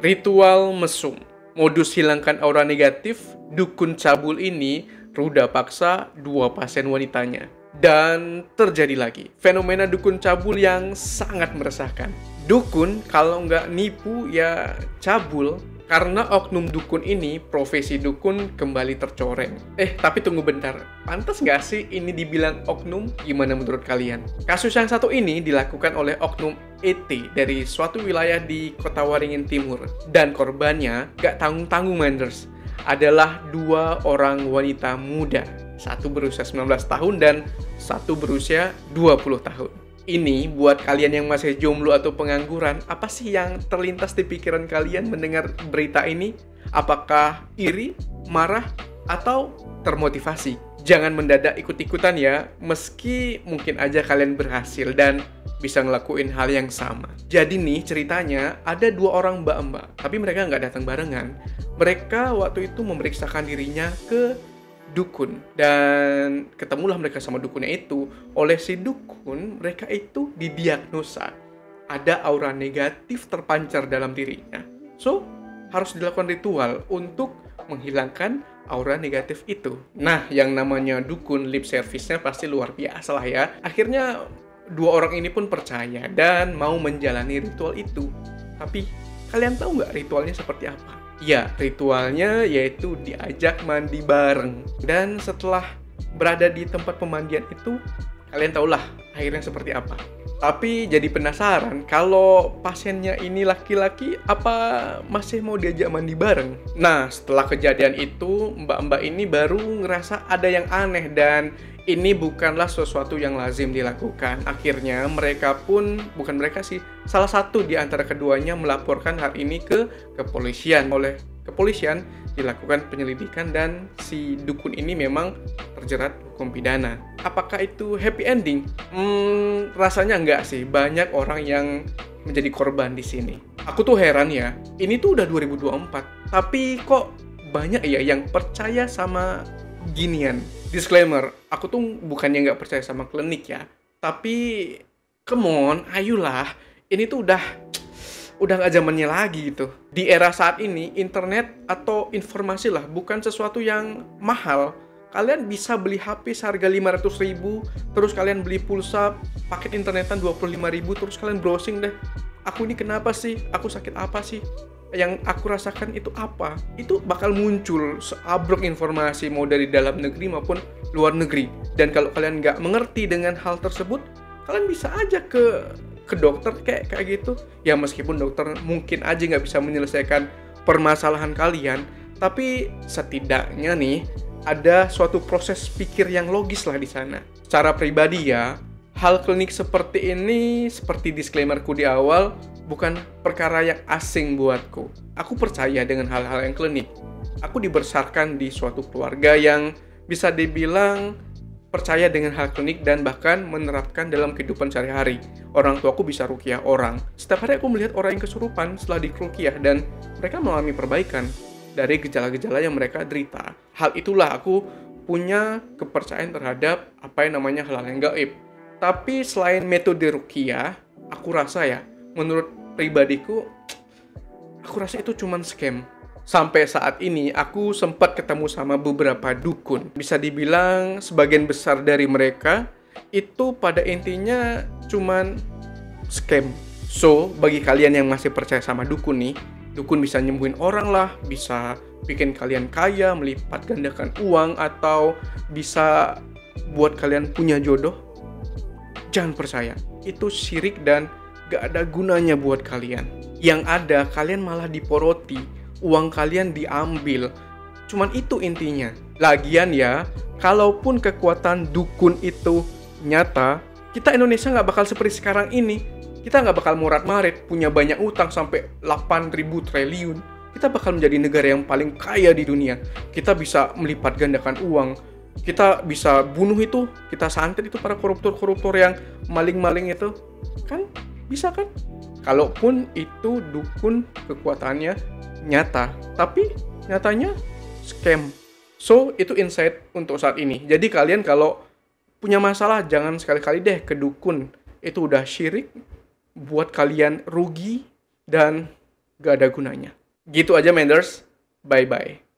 Ritual mesum. Modus hilangkan aura negatif, dukun cabul ini ruda paksa dua pasien wanitanya. Dan terjadi lagi, fenomena dukun cabul yang sangat meresahkan. Dukun kalau nggak nipu ya cabul. Karena oknum dukun ini, profesi dukun kembali tercoreng. Tapi tunggu bentar. Pantas nggak sih ini dibilang oknum? Gimana menurut kalian? Kasus yang satu ini dilakukan oleh oknum ET dari suatu wilayah di Kota Waringin Timur. Dan korbannya nggak tanggung-tanggung, Manders. Adalah dua orang wanita muda. Satu berusia 19 tahun dan satu berusia 20 tahun. Ini buat kalian yang masih jomblo atau pengangguran, apa sih yang terlintas di pikiran kalian mendengar berita ini? Apakah iri, marah, atau termotivasi? Jangan mendadak ikut-ikutan ya, meski mungkin aja kalian berhasil dan bisa ngelakuin hal yang sama. Jadi nih ceritanya, ada dua orang mbak-mbak, tapi mereka nggak datang barengan. Mereka waktu itu memeriksakan dirinya ke dukun, dan ketemulah mereka sama dukunnya itu. Oleh si dukun, mereka itu didiagnosa ada aura negatif terpancar dalam dirinya. So, harus dilakukan ritual untuk menghilangkan aura negatif itu. Nah, yang namanya dukun, lip service-nya pasti luar biasa lah ya. Akhirnya dua orang ini pun percaya dan mau menjalani ritual itu. Tapi kalian tahu nggak ritualnya seperti apa? Ya, ritualnya yaitu diajak mandi bareng. Dan setelah berada di tempat pemandian itu, kalian tahulah akhirnya seperti apa. Tapi jadi penasaran, kalau pasiennya ini laki-laki, apa masih mau diajak mandi bareng? Nah, setelah kejadian itu, mbak-mbak ini baru ngerasa ada yang aneh dan ini bukanlah sesuatu yang lazim dilakukan. Akhirnya mereka pun, bukan mereka sih, salah satu di antara keduanya melaporkan hal ini ke kepolisian. Oleh kepolisian dilakukan penyelidikan dan si dukun ini memang terjerat hukum pidana. Apakah itu happy ending? Rasanya enggak sih. Banyak orang yang menjadi korban di sini. Aku tuh heran ya, ini tuh udah 2024, tapi kok banyak ya yang percaya sama ginian. Disclaimer, aku tuh bukannya nggak percaya sama klinik ya, tapi come on, ayolah, ini tuh udah nggak zamannya lagi gitu. Di era saat ini, internet atau informasi lah bukan sesuatu yang mahal. Kalian bisa beli HP seharga 500.000, terus kalian beli pulsa paket internetan 25.000, terus kalian browsing deh. Aku ini kenapa sih? Aku sakit apa sih? Yang aku rasakan itu apa? Itu bakal muncul seabrek informasi mau dari dalam negeri maupun luar negeri. Dan kalau kalian nggak mengerti dengan hal tersebut, kalian bisa aja ke dokter kayak gitu. Ya meskipun dokter mungkin aja nggak bisa menyelesaikan permasalahan kalian, tapi setidaknya nih ada suatu proses pikir yang logis lah di sana. Secara pribadi ya, hal klinik seperti ini, seperti disclaimerku di awal, bukan perkara yang asing buatku. Aku percaya dengan hal-hal yang klinik. Aku dibesarkan di suatu keluarga yang bisa dibilang percaya dengan hal klinik dan bahkan menerapkan dalam kehidupan sehari-hari. Orang tuaku bisa ruqyah orang. Setiap hari aku melihat orang yang kesurupan setelah diruqyah dan mereka mengalami perbaikan dari gejala-gejala yang mereka derita. Hal itulah aku punya kepercayaan terhadap apa yang namanya hal-hal yang gaib. Tapi selain metode ruqyah, aku rasa ya, menurut pribadiku, aku rasa itu cuman scam. Sampai saat ini, aku sempat ketemu sama beberapa dukun. Bisa dibilang, sebagian besar dari mereka, itu pada intinya cuman scam. So, bagi kalian yang masih percaya sama dukun nih, dukun bisa nyembuhin orang lah, bisa bikin kalian kaya, melipat gandakan uang, atau bisa buat kalian punya jodoh. Jangan percaya, itu syirik dan gak ada gunanya buat kalian. Yang ada, kalian malah diporoti, uang kalian diambil. Cuman itu intinya. Lagian ya, kalaupun kekuatan dukun itu nyata, kita Indonesia gak bakal seperti sekarang ini. Kita gak bakal morat-marit, punya banyak utang sampai 8.000 triliun. Kita bakal menjadi negara yang paling kaya di dunia. Kita bisa melipat gandakan uang. Kita bisa bunuh itu, kita santet itu para koruptor-koruptor yang maling-maling itu. Kan? Bisa kan? Kalaupun itu dukun kekuatannya nyata, tapi nyatanya scam. So, itu insight untuk saat ini. Jadi kalian kalau punya masalah, jangan sekali-kali deh ke dukun. Itu udah syirik, buat kalian rugi, dan gak ada gunanya. Gitu aja Menders, bye-bye.